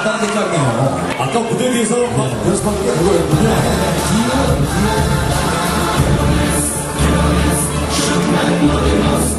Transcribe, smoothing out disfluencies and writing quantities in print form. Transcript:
약간 굉장해요. 아까 무대 위에서 막 연습한 게 그거였군요.